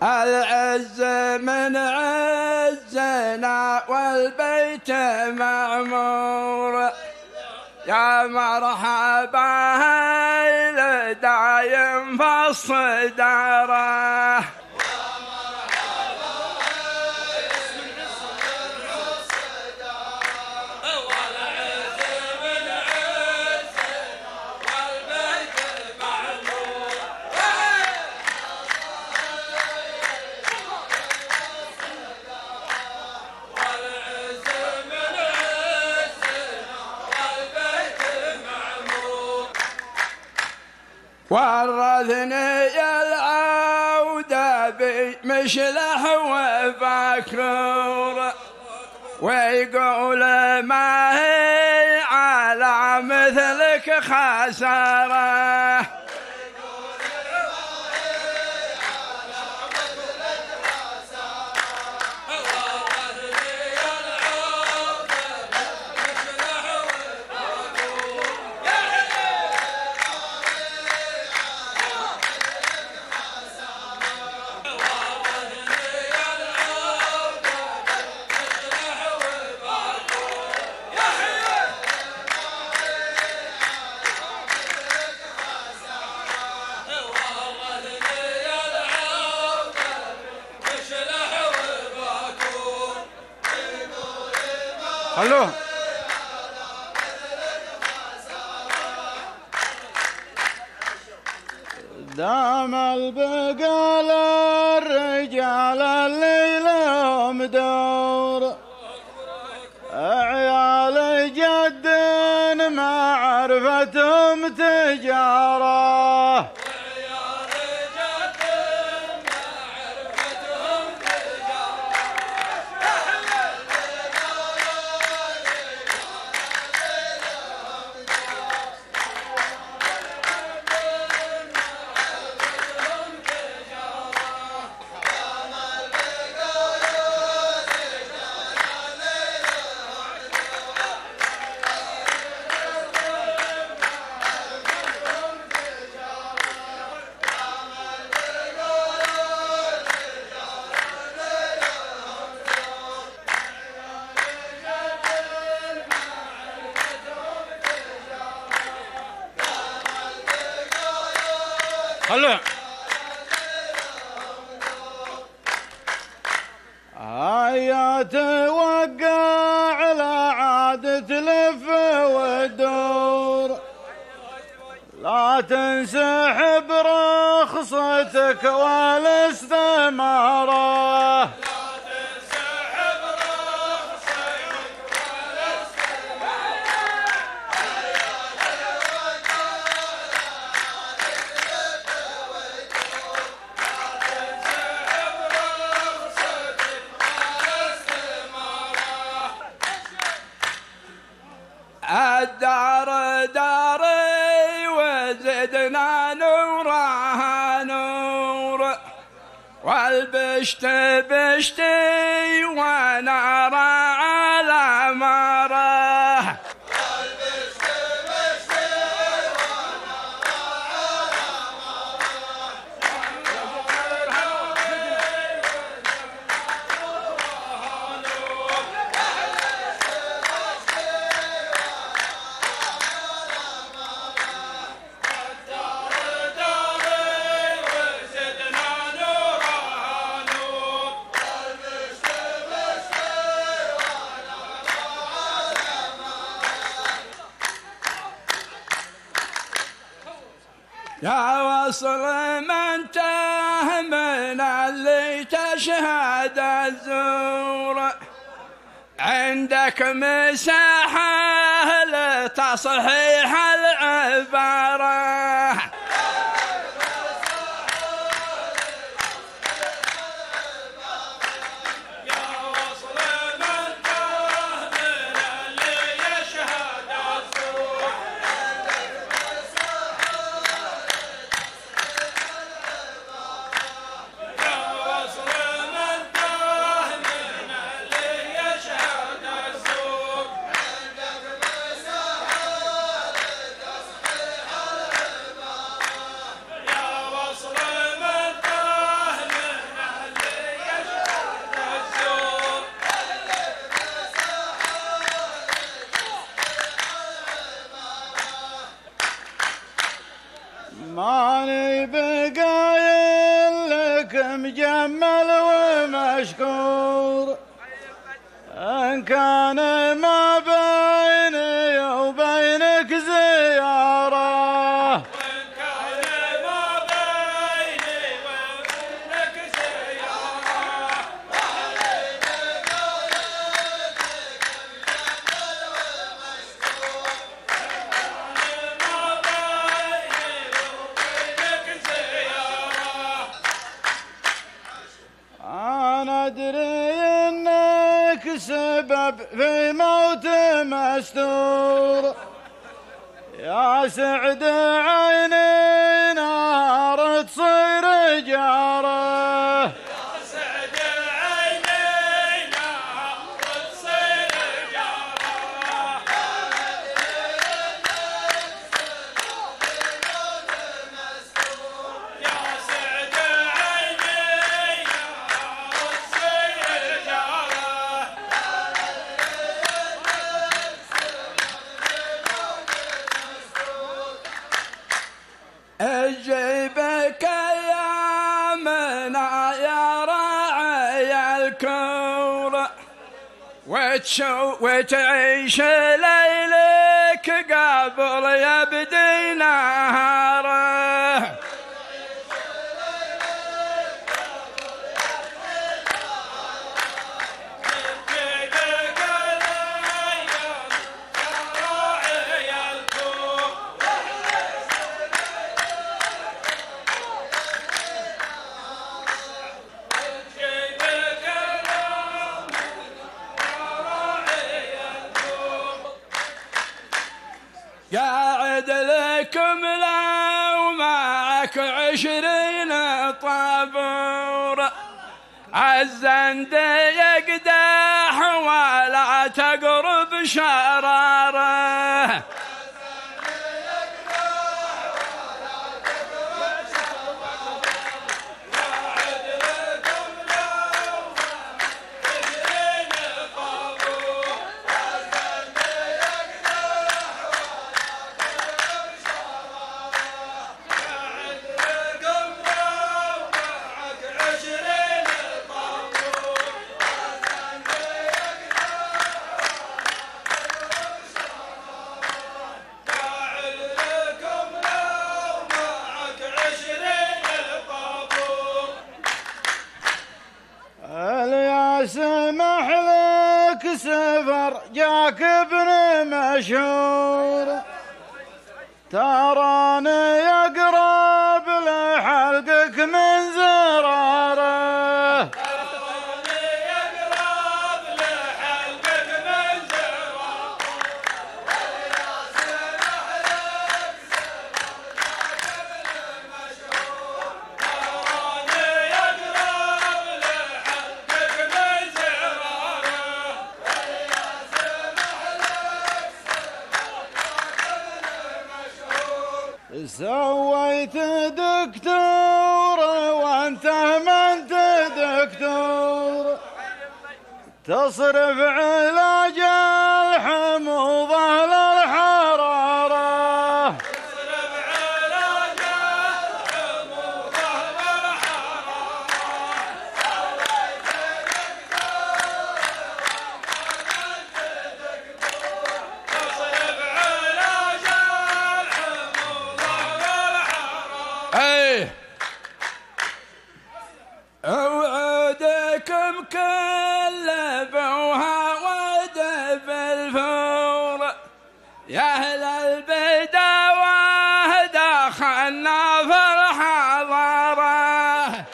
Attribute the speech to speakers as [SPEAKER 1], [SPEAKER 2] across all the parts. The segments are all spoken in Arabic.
[SPEAKER 1] العز من عزنا والبيت معمور، يا مرحبا دايم في الصدارة. ورثني العودة بمشلح وفاكر، ويقول ما هي على مثلك خسارة. خلوه دام البقال الرجال الليل مدور، عيال جد ما عرفتهم تجارة. خلوه هيا توقع على عاد تلف ودور، لا تنسحب رخصتك والاستمارة. الدار داري وزدنا نورها نور، والبشت بشتي ونار على مره. يا وصل من تاه من اللي تشهد الزور، عندك مساحة لتصحيح العبارة.
[SPEAKER 2] لك مجمل ومشكور، إن كان ما بيني وبينك زيارة،
[SPEAKER 3] وإن كان ما بيني وبينك زيارة،
[SPEAKER 2] أنا أدري إنك سبب في موت مستور، يا سعد عيني نار تصير جاره،
[SPEAKER 3] يا سعد عيني نار تصير جاره، يا سعد عيني نار تصير جاره.
[SPEAKER 1] اجيبك ايامنا يا راعي الكورة، وتعيش ليلك قبل يبدي نهاره، قاعد لكم لو معك 20 طابور، الزند يقدح ولا تقرب شراره،
[SPEAKER 2] سمح لك سفر جاك ابن مشهور، تراني يقرب لحلقك من زراره،
[SPEAKER 3] تراني يقرب لحلقك من زراره، يا سمح لك سفر جاك ابن مشهور، تراني يقرب لحلقك من زراره، يا سمح لك سفر جاك ابن مشهور.
[SPEAKER 2] سويت دكتور وانت ما انت دكتور، تصرف علاج الحموضة للحرارة،
[SPEAKER 3] تصرف علاج الحموضة للحرارة، سويت دكتور وانت دكتور، تصرف علاج الحموضة للحرارة.
[SPEAKER 1] ايه اوعدكم كل بوها ودب الفور، يا اهل البداوة دخلنا في الحضارة،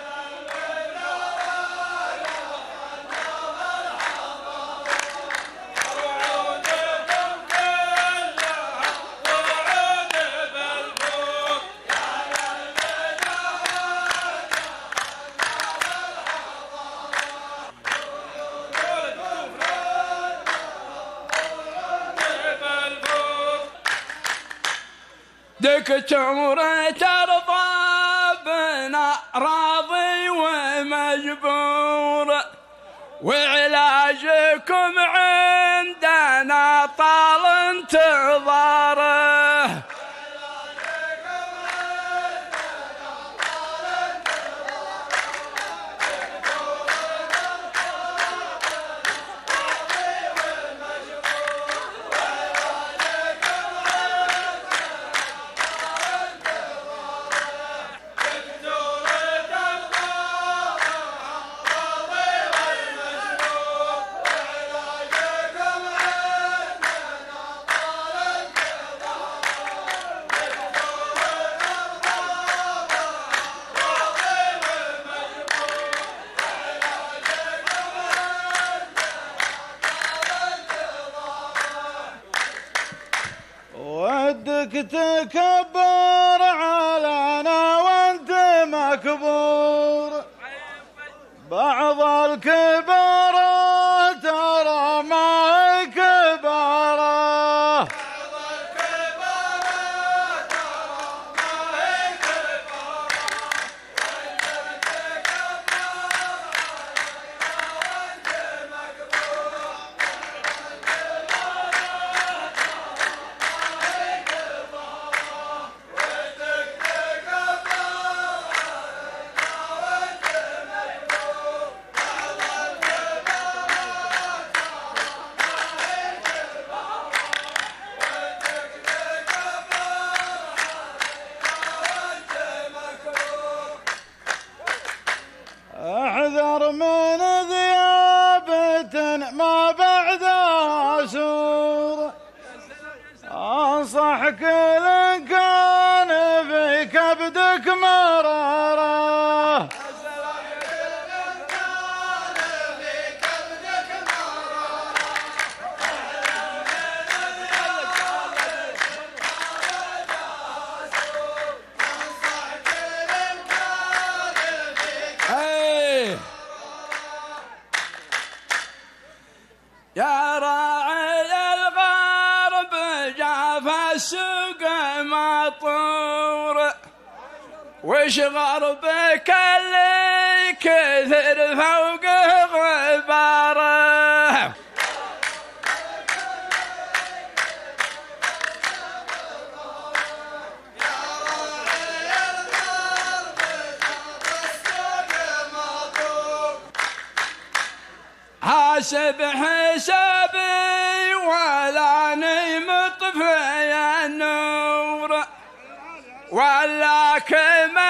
[SPEAKER 3] وعودكم كلها وعود بالفوق، يا
[SPEAKER 1] دكتور ترضى بنا راضي ومجبور، وعلاجكم عندنا طال انتظاره،
[SPEAKER 2] لك تكبر علينا وانت مكبور. بعض الكبار ترى ما هي كباره، احذر من ذيابة ما بعدها سور. انصح كل كان في كبدك مراره،
[SPEAKER 1] يا راعي الغرب جاف السوق مطور، وش غربك اللي كثر فوقه غباره. حاسب حسابي ولا نمط في النور، ولا كما